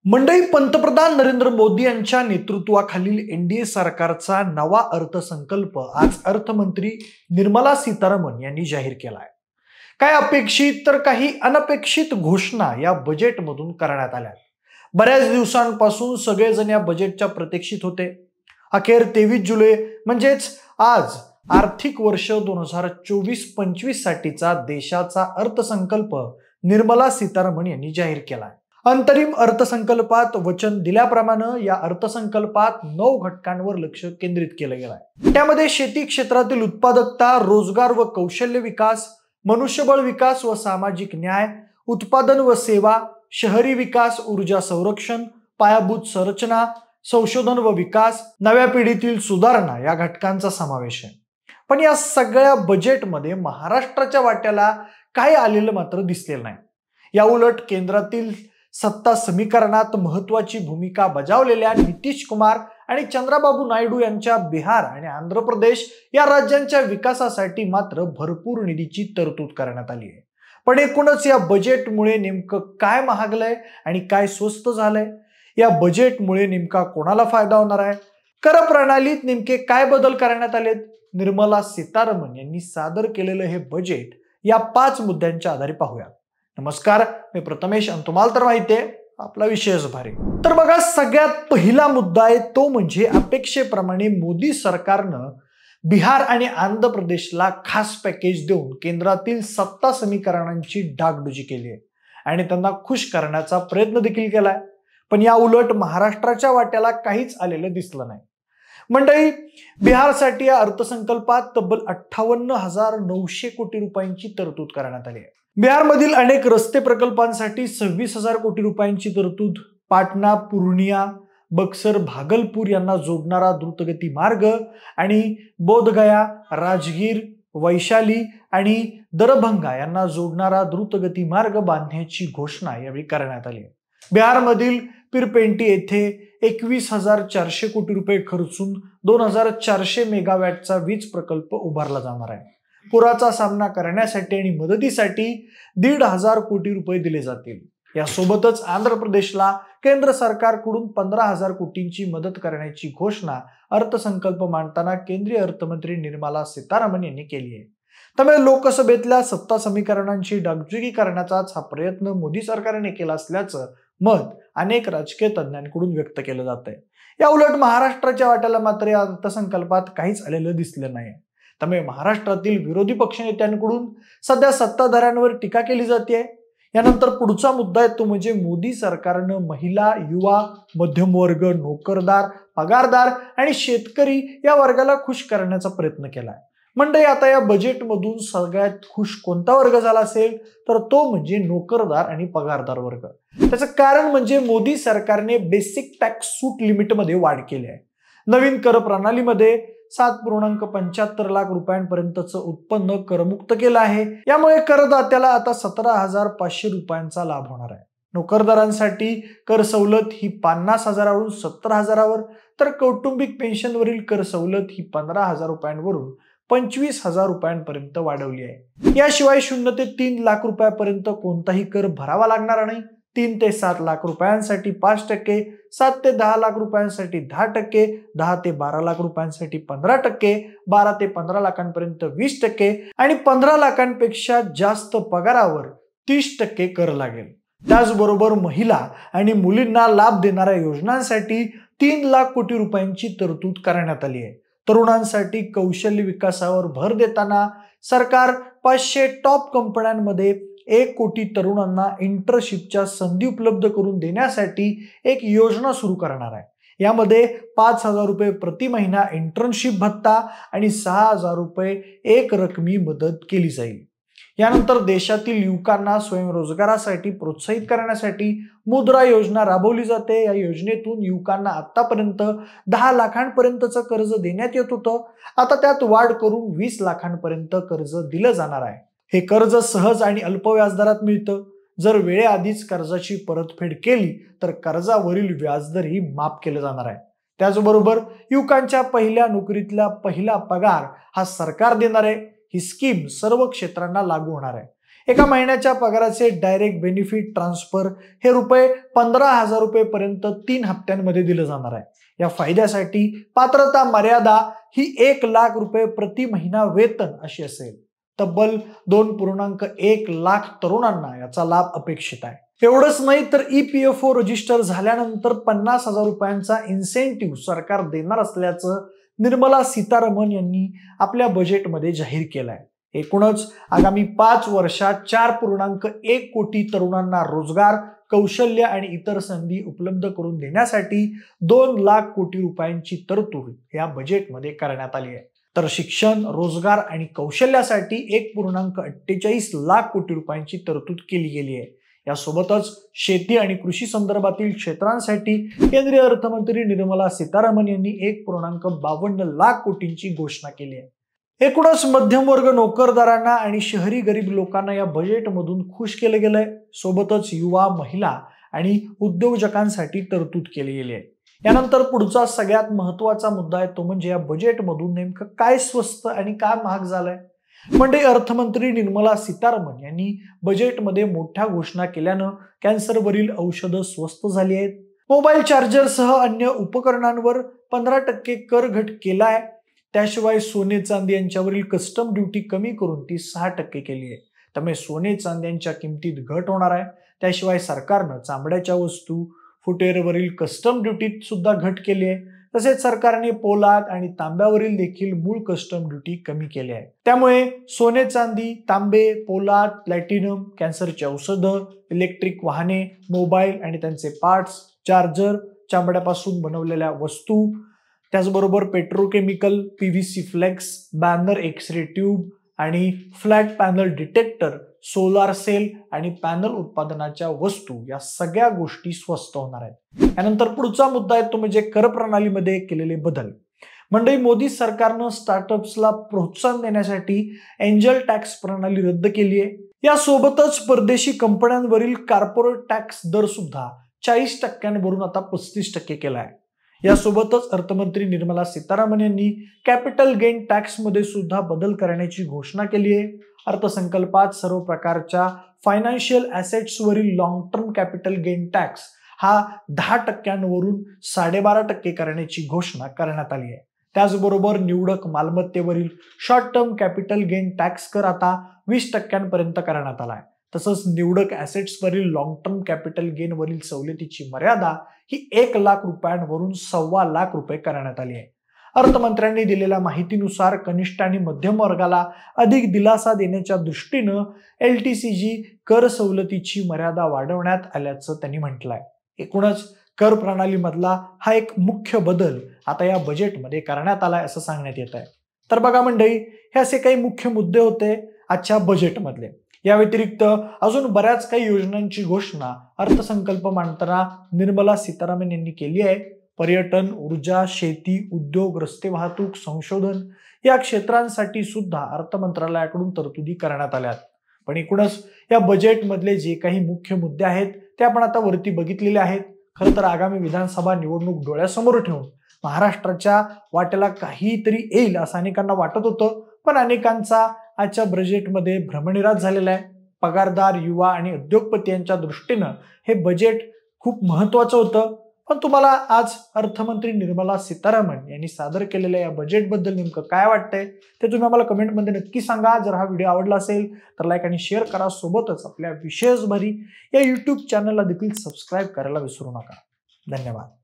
मंडळी, पंतप्रधान नरेंद्र मोदी यांच्या नेतृत्वाखालील एनडीए सरकारचा नवा अर्थसंकल्प आज अर्थमंत्री निर्मला सीतारामन यांनी जाहीर केला आहे. काही अपेक्षित तर काही अनपेक्षित घोषणा या बजेटमधून करण्यात आल्या. बऱ्याच दिवसांपासून सगळेजण या बजेटच्या प्रतीक्षित होते. अखेर 23 जुलै म्हणजेच आज आर्थिक वर्ष 2024-25 साठीचा देशाचा अर्थसंकल्प निर्मला सीतारामन यांनी जाहीर केला आहे. अंतरिम अर्थसंकल्पात वचन दिल्याप्रमाणे या अर्थसंकल्पात 9 घटकांवर लक्ष केंद्रित केलं गेलं आहे. त्यामध्ये शेती क्षेत्रातील उत्पादकता, रोजगार व कौशल्य विकास, मनुष्यबळ विकास व सामाजिक न्याय, उत्पादन व सेवा, शहरी विकास, ऊर्जा संरक्षण, पायाभूत संरचना, संशोधन व विकास, नव्या पिढीतील सुधारणा या घटकांचा समावेश आहे. पण या सगळ्या बजेटमध्ये महाराष्ट्राच्या वाट्याला काय आलेलं मात्र दिसलेलं नाही. या उलट केंद्रातील सत्ता समीकरणात महत्वाची भूमिका बजावलेल्या नितीश कुमार आणि चंद्राबाबू नायडू यांच्या बिहार आणि आंध्र प्रदेश या राज्यांच्या विकासासाठी मात्र भरपूर निधीची तरतूद करण्यात आली आहे. पण एकूणच या बजेटमुळे नेमकं काय महागलंय आणि काय स्वस्त झालंय? या बजेटमुळे नेमका कोणाला फायदा होणार आहे? कर प्रणालीत नेमके काय बदल करण्यात आलेत? निर्मला सीतारामन यांनी सादर केलेलं हे बजेट या 5 मुद्द्यांच्या आधारे पाहूया. नमस्कार, मी प्रथमेश आणि तुम्हाला तर माहिती आहे आपला विषयच भारी. तर बघा, सगळ्यात पहिला मुद्दा आहे तो म्हणजे अपेक्षेप्रमाणे मोदी सरकारनं बिहार आणि आंध्र प्रदेशला खास पॅकेज देऊन केंद्रातील सत्ता समीकरणांची डागडुजी केली आहे आणि त्यांना खुश करण्याचा प्रयत्न देखील केलाय. पण या उलट महाराष्ट्राच्या वाट्याला काहीच आलेलं दिसलं नाही. मंडळी, बिहारसाठी या अर्थसंकल्पात तब्बल 58,900 कोटी रुपयांची तरतूद करण्यात आली आहे. बिहारमधील अनेक रस्ते प्रकल्पांसाठी 26,000 कोटी रुपयांची तरतूद, पाटणा, पूर्णिया, बक्सर, भागलपूर यांना जोडणारा द्रुतगती मार्ग आणि बोधगया, राजगीर, वैशाली आणि दरभंगा यांना जोडणारा द्रुतगती मार्ग बांधण्याची घोषणा यावेळी करण्यात आली. बिहारमधील पिरपेंटी येथे 21,400 कोटी रुपये खर्चून 2,400 मेगावॅटचा वीज प्रकल्प उभारला जाणार आहे. पुराचा सामना करण्यासाठी आणि मदतीसाठी 1,500 कोटी रुपये दिले जातील. यासोबतच आंध्र प्रदेशला केंद्र सरकारकडून 15,000 कोटींची मदत करण्याची घोषणा अर्थसंकल्प मांडताना केंद्रीय अर्थमंत्री निर्मला सीतारामन यांनी केली आहे. त्यामुळे लोकसभेतल्या सत्ता समीकरणांची डागडुजी करण्याचाच हा प्रयत्न मोदी सरकारने केला असल्याचं मत अनेक राजकीय तज्ज्ञांकडून व्यक्त केलं जात आहे. या उलट महाराष्ट्राच्या वाट्याला मात्र या अर्थसंकल्पात काहीच आलेलं दिसलं नाही. त्यामुळे महाराष्ट्रातील विरोधी पक्षनेत्यांकडून सध्या सत्ताधाऱ्यांवर टीका केली जाते. यानंतर पुढचा मुद्दा आहे तो म्हणजे मोदी सरकारनं महिला, युवा, मध्यमवर्ग, नोकरदार, पगारदार आणि शेतकरी या वर्गाला खुश करण्याचा प्रयत्न केलाय. म्हणजे आता या बजेटमधून सगळ्यात खुश कोणता वर्ग झाला असेल तर तो म्हणजे नोकरदार आणि पगारदार वर्ग. त्याचं कारण म्हणजे मोदी सरकारने बेसिक टॅक्स सूट लिमिटमध्ये वाढ केली आहे. नवीन कर प्रणालीमध्ये 7.75 लाख रुपयांपर्यंतचं उत्पन्न करमुक्त केलं आहे. यामुळे करदात्याला आता 17,500 रुपयांचा लाभ होणार आहे. नोकरदारांसाठी कर सवलत ही 50,000वरून 70,000वर, तर कौटुंबिक पेन्शनवरील कर सवलत ही 15,000 रुपयांवरून 25,000 रुपयांपर्यंत वाढवली आहे. याशिवाय 0 ते 3 लाख रुपयापर्यंत कोणताही कर भरावा लागणार नाही. 3 ते 7 लाख रुपयांसाठी 5%, 7 ते 10 लाख रुपयांसाठी 10%, 10 ते 12 लाख रुपयांसाठी 15%, 12 ते 15 लाखांपर्यंत 20% आणि 15 लाखांपेक्षा जास्त पगारावर 30% कर लागेल. त्याचबरोबर महिला आणि मुलींना लाभ देणाऱ्या योजनांसाठी 3 लाख कोटी रुपयांची तरतूद करण्यात आली आहे. तरुणांसाठी कौशल्य विकासावर भर देताना सरकार 500 टॉप कंपन्यांमध्ये 1 कोटी तरुणांना इंटर्नशिपच्या संधी उपलब्ध करून देण्यासाठी एक योजना सुरू करणार आहे. यामध्ये 5,000 रुपये प्रति महिना इंटर्नशिप भत्ता आणि 6,000 रुपये एक रकमी मदत केली जाईल. यानंतर देशातील युवकांना स्वयंरोजगारासाठी प्रोत्साहित करण्यासाठी मुद्रा योजना राबवली जाते. या योजनेतून युवकांना आतापर्यंत 10 लाखांपर्यंतचं कर्ज देण्यात येत होतं. आता त्यात वाढ करून 20 लाखांपर्यंत कर्ज दिलं जाणार आहे. हे कर्ज सहज आणि अल्प व्याजदरात मिळतं. जर वेळेआधीच कर्जाची परतफेड केली तर कर्जावरील व्याजदरही माफ केलं जाणार आहे. त्याचबरोबर युवकांच्या पहिल्या नोकरीतला पहिला पगार हा सरकार देणार आहे. ही स्कीम सर्व क्षेत्रांना लागू होणार आहे. एका महिन्याच्या पगाराचे डायरेक्ट बेनिफिट ट्रान्सफर हे रुपये 15,000 रुपये पर्यंत 3 हप्त्यांमध्ये दिलं जाणार आहे। या फायद्यासाठी पात्रता मर्यादा ही 1 लाख रुपये प्रति महिना वेतन अशी असेल। तब्बल 2.1 लाख तरुणांना याचा लाभ अपेक्षित आहे। एवढंच नाही तर EPFO रजिस्टर झाल्यानंतर 50,000 रुपयांचा इन्सेंटिव्ह सरकार देणार असल्याचं निर्मला सीतारामन यांनी आपल्या बजेटमध्ये जाहीर केलंय। एकूणच आगामी 5 वर्षात 4.1 कोटी तरुणांना रोजगार, कौशल्य आणि इतर संधी उपलब्ध करून देण्यासाठी 2 लाख कोटी रुपयांची तरतूद या बजेटमध्ये करण्यात आली आहे। तर शिक्षण, रोजगार आणि कौशल्यासाठी 1.48 लाख कोटी रुपयांची तरतूद केली गेली आहे। यासोबतच शेती आणि कृषी संदर्भातील क्षेत्रांसाठी केंद्रीय अर्थमंत्री निर्मला सीतारामन यांनी 1.52 लाख कोटींची घोषणा केली आहे। एकूणच मध्यमवर्ग, नोकरदारांना आणि शहरी गरीब लोकांना या बजेटमधून खुश केलं गेलंय। सोबतच युवा, महिला आणि उद्योजकांसाठी तरतूद केली गेली आहे। यानंतर पुढचा सगळ्यात महत्त्वाचा मुद्दा आहे तो म्हणजे या बजेटमधून नेमकं काय स्वस्त आणि काय महाग झालंय। म्हणजे अर्थमंत्री निर्मला सीतारामन यांनी बजेटमध्ये मोठ्या घोषणा केल्यानं कॅन्सरवरील औषधं स्वस्त झाली आहेत। मोबाईल चार्जरसह अन्य उपकरणांवर 15% कर घट केलाय। त्याशिवाय सोने चांदी यांच्यावरील कस्टम ड्युटी कमी करून ती 6% केली आहे। त्यामुळे सोने चांदी यांच्या किमतीत घट होणार आहे। त्याशिवाय सरकारनं चामड्याच्या वस्तू, फुटवेअरवरील कस्टम ड्युटीत सुद्धा घट केली आहे। तसेच सरकारने पोलाद आणि तांब्यावरील देखील मूळ कस्टम ड्युटी कमी केली आहे। त्यामुळे सोने चांदी, तांबे, पोलाद, प्लॅटिनम, कॅन्सरची औषधं, इलेक्ट्रिक वाहने, मोबाईल आणि त्यांचे पार्ट्स, चार्जर, चामड्यापासून बनवलेल्या वस्तू, त्याचबरोबर petrochemical, PVC flex, banner, x-ray tube आणि flat panel detector, solar cell आणि पॅनल उत्पादनाच्या वस्तू या सगळ्या गोष्टी स्वस्त होणार आहेत। यानंतर पुढचा मुद्दा आहे तो म्हणजे कर प्रणालीमध्ये केलेले बदल। मंडळी, मोदी सरकारनं स्टार्टअप्सला प्रोत्साहन देण्यासाठी एंजल टॅक्स प्रणाली रद्द केली आहे। यासोबतच परदेशी कंपन्यांवरील कॉर्पोरेट टॅक्स दर सुद्धा 40% वरून आता 35% केला आहे। यासोबतच अर्थमंत्री निर्मला सीतारामन यांनी कॅपिटल गेन टॅक्स मध्ये सुद्धा बदल करण्याची घोषणा केली आहे। अर्थसंकल्पात सर्व प्रकारच्या फायनान्शियल ॲसेट्सवरील long term capital gain tax हा 10% वरून 12.5% करण्याची घोषणा करण्यात आली आहे। त्याचबरोबर निवडक मालमत्तेवरील short term capital gain tax कर आता 20% पर्यंत करण्यात आला आहे। तसंच निवडक ॲसेट्सवरील लॉंग टर्म कॅपिटल गेन वरील सवलतीची मर्यादा ही 1 लाख रुपयांवरून 1.25 लाख रुपये करण्यात आली आहे। अर्थमंत्र्यांनी दिलेल्या माहितीनुसार कनिष्ठ आणि मध्यम वर्गाला अधिक दिलासा देण्याच्या दृष्टीनं LTCG कर सवलतीची मर्यादा वाढवण्यात आल्याचं त्यांनी म्हटलंय। एकूणच कर प्रणालीमधला हा एक मुख्य बदल आता या बजेटमध्ये करण्यात आलाय असं सांगण्यात येत आहे। तर बघा मंडळी, हे असे काही मुख्य मुद्दे होते आजच्या बजेटमधले। या व्यतिरिक्त अजून बऱ्याच काही योजनांची घोषणा अर्थसंकल्प मांडताना निर्मला सीतारामन यांनी केली आहे। पर्यटन, ऊर्जा, शेती, उद्योग, रस्ते वाहतूक, संशोधन या क्षेत्रांसाठी सुद्धा अर्थ मंत्रालयाकडून तरतुदी करण्यात आल्या। पण एकूणच या बजेटमधले जे काही मुख्य मुद्दे आहेत ते आपण आता वरती बघितलेले आहेत। खरं तर आगामी विधानसभा निवडणूक डोळ्यासमोर ठेवून महाराष्ट्राच्या वाट्याला काहीतरी येईल असं अनेकांना वाटत होतं, पण अनेकांचा आजच्या बजेटमध्ये भ्रमनिरास झालेला आहे। पगारदार, युवा आणि उद्योगपती यांच्या दृष्टीनं हे बजेट खूप महत्त्वाचं होतं। पण तुम्हाला आज अर्थमंत्री निर्मला सीतारामन यांनी सादर केलेल्या या बजेटबद्दल नेमकं काय वाटतंय ते तुम्ही आम्हाला कमेंटमध्ये नक्की सांगा। जर हा व्हिडिओ आवडला असेल तर लाईक आणि शेअर करा। सोबतच आपल्या विशेष भरी या YouTube चॅनलला देखील सबस्क्राईब करायला विसरू नका। धन्यवाद।